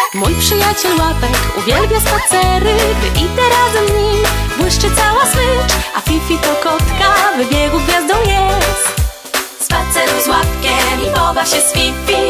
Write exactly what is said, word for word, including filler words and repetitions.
Mój przyjaciel Łapek uwielbia spacery, wy idę razem z nim, błyszczy cała smycz, a Fifi to kotka, wybiegu gwiazdą jest. Spaceruj z Łapkiem i pobaw się z Fifi.